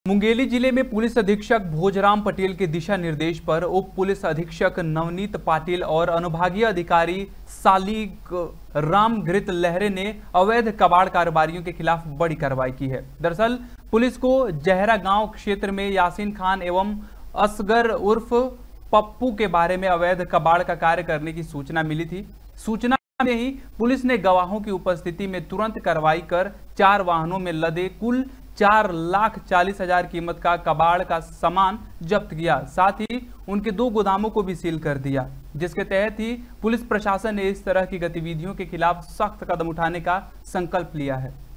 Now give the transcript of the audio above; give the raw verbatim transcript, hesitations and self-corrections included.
मुंगेली जिले में पुलिस अधीक्षक भोजराम पटेल के दिशा निर्देश पर उप पुलिस अधीक्षक नवनीत पाटिल और अनुभागीय अधिकारी सालिक राम घृत लहरे ने अवैध कबाड़ कारोबारियों के खिलाफ बड़ी कार्रवाई की है। दरअसल पुलिस को जहरा गांव क्षेत्र में यासीन खान एवं असगर उर्फ पप्पू के बारे में अवैध कबाड़ का कार्य करने की सूचना मिली थी। सूचना में ही पुलिस ने गवाहों की उपस्थिति में तुरंत कार्रवाई कर चार वाहनों में लदे कुल चार लाख चालीस हजार कीमत का कबाड़ का सामान जब्त किया। साथ ही उनके दो गोदामों को भी सील कर दिया, जिसके तहत ही पुलिस प्रशासन ने इस तरह की गतिविधियों के खिलाफ सख्त कदम उठाने का संकल्प लिया है।